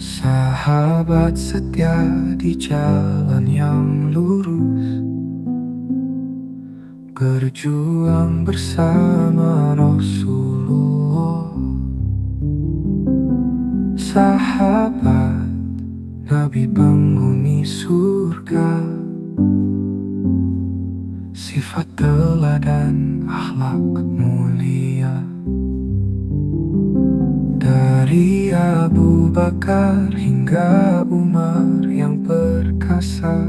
Sahabat setia di jalan yang lurus, berjuang bersama Rasulullah. Sahabat Nabi penghuni surga, sifat teladan akhlak mulia. Dari Abu Bakar hingga Umar yang perkasa,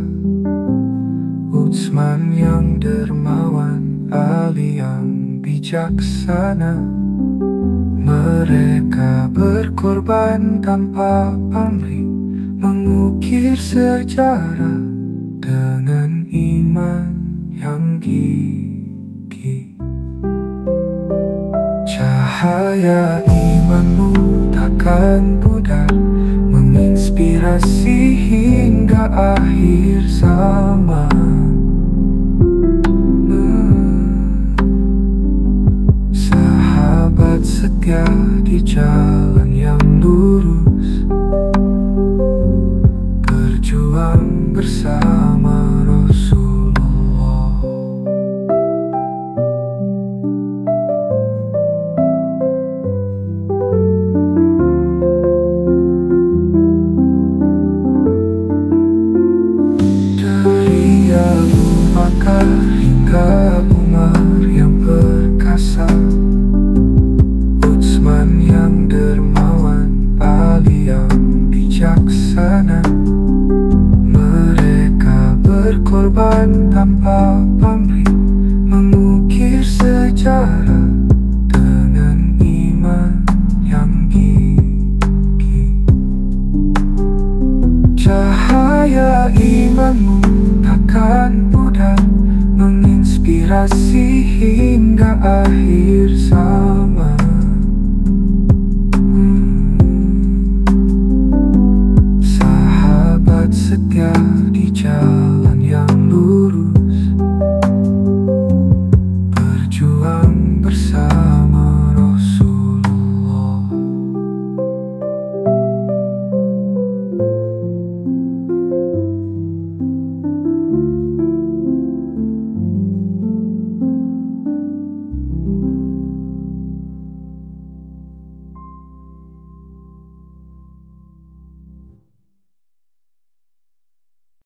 Utsman yang dermawan, Ali yang bijaksana. Mereka berkorban tanpa pamrih, mengukir sejarah dengan iman yang gigih. Cahaya imanmu takkan pudar, menginspirasi hingga akhir zaman. Sahabat setia di jalan yang lurus, berjuang bersama Rasulullah. Abu Bakar hingga Umar yang perkasa, Utsman yang dermawan, Ali yang bijaksana. Mereka berkorban tanpa pamrih, mengukir sejarah dengan iman yang gigih. Cahaya imanmu takkan pudar, menginspirasi hingga akhir zaman.